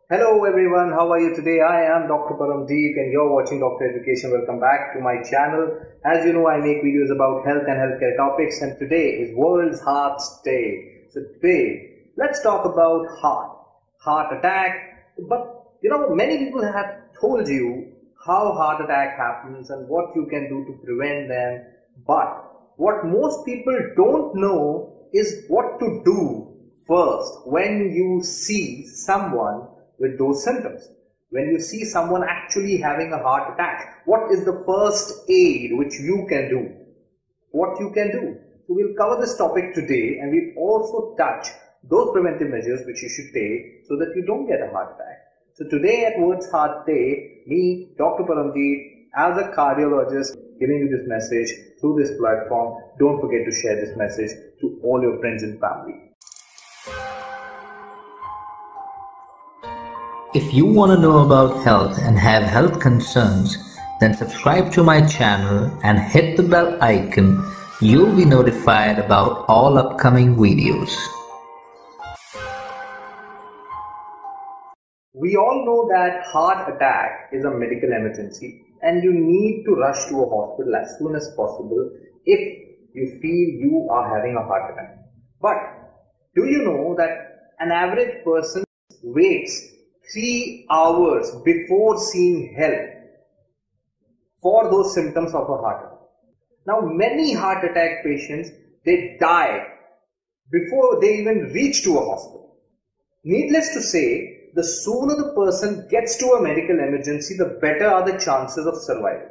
Hello everyone, how are you today? I am Dr. Paramdeep and you're watching Doctor Education. Welcome back to my channel. As you know, I make videos about health and healthcare topics, and today is World Heart Day. So today, let's talk about heart attack. But many people have told you how heart attack happens and what you can do to prevent them. But what most people don't know is what to do first when you see someone with those symptoms. When you see someone actually having a heart attack, what is the first aid which you can do? What you can do? So we'll cover this topic today, and we'll also touch those preventive measures which you should take so that you don't get a heart attack. So today at World Heart Day, me, Dr. Paramdeep, as a cardiologist, giving you this message through this platform. Don't forget to share this message to all your friends and family. If you want to know about health and have health concerns, then subscribe to my channel and hit the bell icon. You'll be notified about all upcoming videos. We all know that heart attack is a medical emergency and you need to rush to a hospital as soon as possible if you feel you are having a heart attack. But do you know that an average person waits 3 hours before seeing help for those symptoms of a heart attack? Now, many heart attack patients, they die before they even reach to a hospital. Needless to say, the sooner the person gets to a medical emergency, the better are the chances of survival.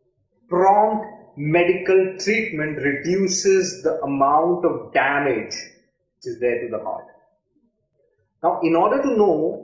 Prompt medical treatment reduces the amount of damage which is there to the heart. Now, in order to know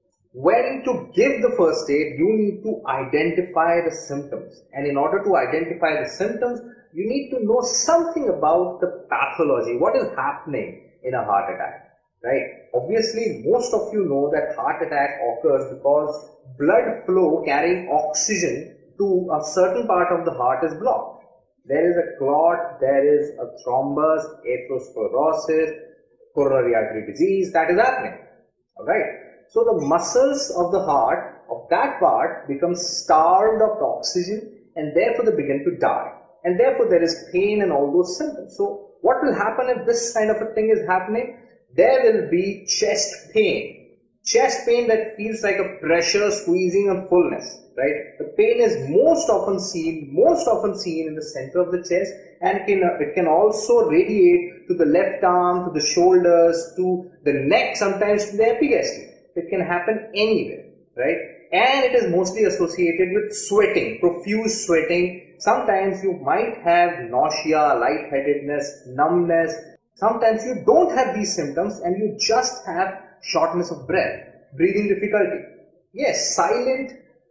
when to give the first aid, you need to identify the symptoms. And in order to identify the symptoms, you need to know something about the pathology. What is happening in a heart attack, right? Obviously, most of you know that heart attack occurs because blood flow carrying oxygen to a certain part of the heart is blocked. There is a clot, there is a thrombus, atherosclerosis, coronary artery disease that is happening, alright? So the muscles of the heart, of that part, become starved of oxygen and therefore they begin to die. And therefore there is pain and all those symptoms. So what will happen if this kind of a thing is happening? There will be chest pain. Chest pain that feels like a pressure squeezing and fullness, right? The pain is most often seen in the center of the chest, and it can also radiate to the left arm, to the shoulders, to the neck, sometimes to the epigastrium. It can happen anywhere, right? And it is mostly associated with sweating, profuse sweating. Sometimes you might have nausea, lightheadedness, numbness. Sometimes you don't have these symptoms and you just have shortness of breath, breathing difficulty. Yes, silent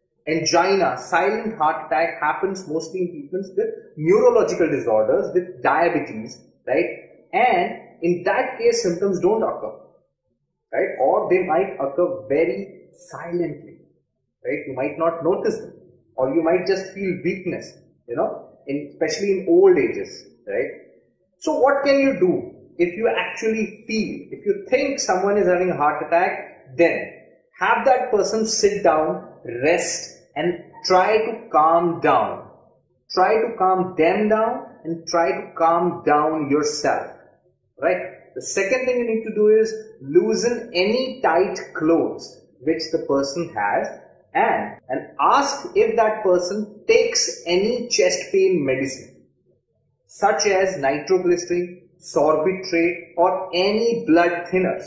angina, silent heart attack happens mostly in people with neurological disorders, with diabetes, right? And in that case, symptoms don't occur. Right? Or they might occur very silently, right? You might not notice them, or you might just feel weakness, especially in old ages, right? So what can you do if you actually feel, if you think someone is having a heart attack? Then have that person sit down, rest, and try to calm down. Try to calm them down and try to calm down yourself, right? The second thing you need to do is loosen any tight clothes which the person has and ask if that person takes any chest pain medicine such as nitroglycerin, sorbitrate, or any blood thinners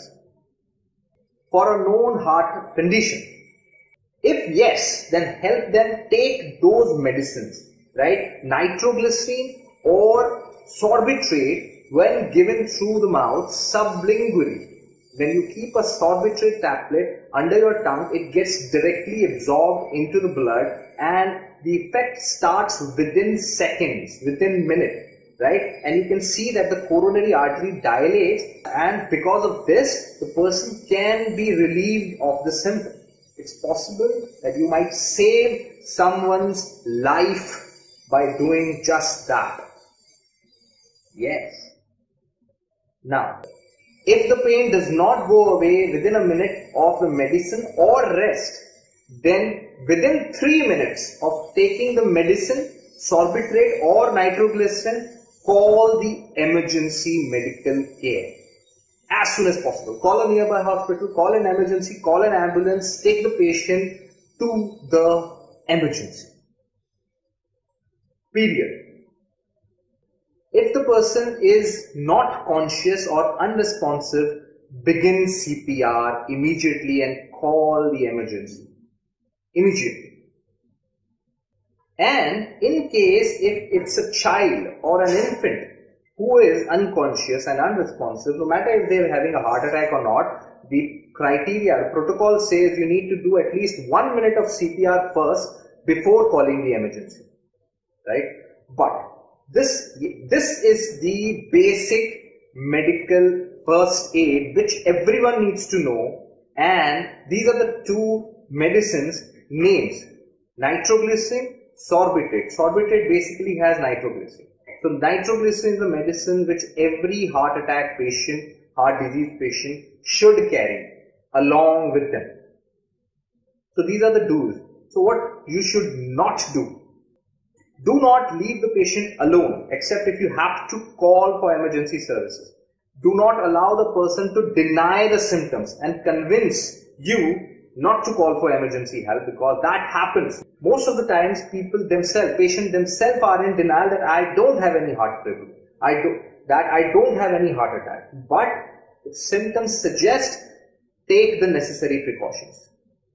for a known heart condition. If yes, then help them take those medicines, right? Nitroglycerin or sorbitrate, when given through the mouth sublingually. When you keep a sorbitrate tablet under your tongue, it gets directly absorbed into the blood and the effect starts within seconds, within minutes, right? And you can see that the coronary artery dilates, and because of this, the person can be relieved of the symptom. It's possible that you might save someone's life by doing just that. Yes. Now, If the pain does not go away within a minute of the medicine or rest, then within 3 minutes of taking the medicine, sorbitrate or nitroglycerin, call the emergency medical care as soon as possible. Call a nearby hospital, call an emergency, call an ambulance, take the patient to the emergency. Period. If the person is not conscious or unresponsive, begin CPR immediately and call the emergency. Immediately. And in case if it's a child or an infant who is unconscious and unresponsive, no matter if they're having a heart attack or not, the criteria, the protocol says you need to do at least 1 minute of CPR first before calling the emergency. Right? But this is the basic medical first aid which everyone needs to know, and these are the two medicines names: nitroglycerin, sorbitrate. Sorbitrate basically has nitroglycerin. So nitroglycerin is a medicine which every heart attack patient, heart disease patient should carry along with them. So these are the do's. So what you should not do: do not leave the patient alone except if you have to call for emergency services. Do not allow the person to deny the symptoms and convince you not to call for emergency help, because that happens. Most of the times people themselves, patients themselves are in denial that I don't have any heart trouble, I don't have any heart attack. But if symptoms suggest, take the necessary precautions.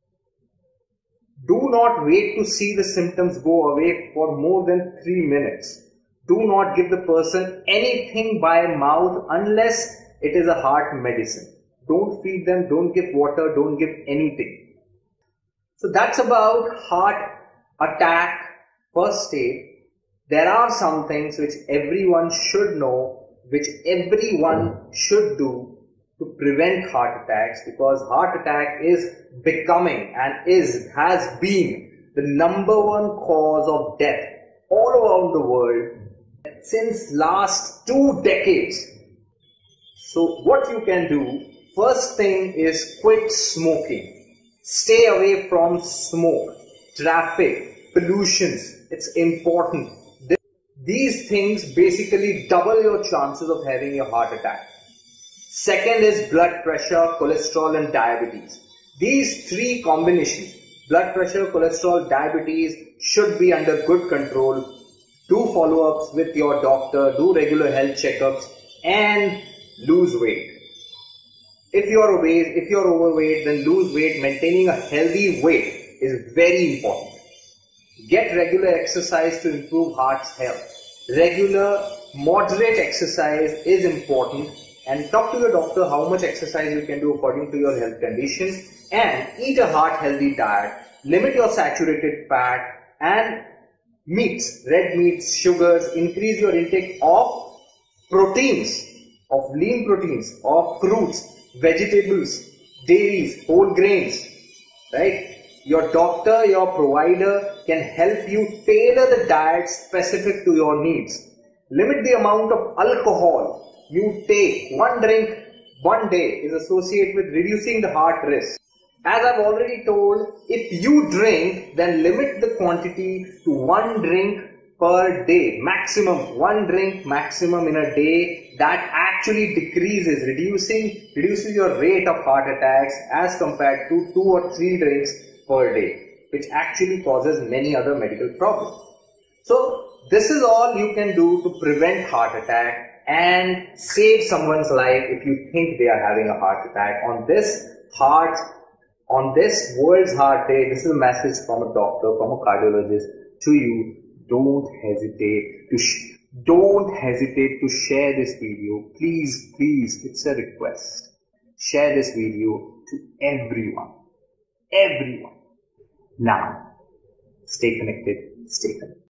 Do not wait to see the symptoms go away for more than 3 minutes. Do not give the person anything by mouth unless it is a heart medicine. Don't feed them, don't give water, don't give anything. So that's about heart attack first aid. There are some things which everyone should know, which everyone should do to prevent heart attacks, because heart attack is becoming and has been the #1 cause of death all around the world since last 2 decades. So what you can do, first thing is quit smoking. Stay away from smoke, traffic, pollutions. It's important. These things basically double your chances of having a heart attack. Second is blood pressure, cholesterol and diabetes. These three combinations, blood pressure, cholesterol, diabetes, should be under good control. Do follow-ups with your doctor, do regular health checkups and lose weight. If you are obese, if you are overweight, then lose weight. Maintaining a healthy weight is very important. Get regular exercise to improve heart's health. Regular, moderate exercise is important, and talk to your doctor how much exercise you can do according to your health condition, and eat a heart-healthy diet. Limit your saturated fat and meats, red meats, sugars. Increase your intake of proteins, of lean proteins, of fruits, vegetables, dairies, whole grains, right? Your doctor, your provider can help you tailor the diet specific to your needs. Limit the amount of alcohol you take. 1 drink 1 day is associated with reducing the heart risk. As I've already told, if you drink, then limit the quantity to 1 drink per day, maximum 1 drink maximum in a day. That actually reduces your rate of heart attacks as compared to 2 or 3 drinks per day, which actually causes many other medical problems. So this is all you can do to prevent heart attack and save someone's life if you think they are having a heart attack. On this World's Heart Day, this is a message from a doctor, from a cardiologist to you. Don't hesitate to share this video. Please, it's a request. Share this video to everyone. Now, stay connected, stay connected.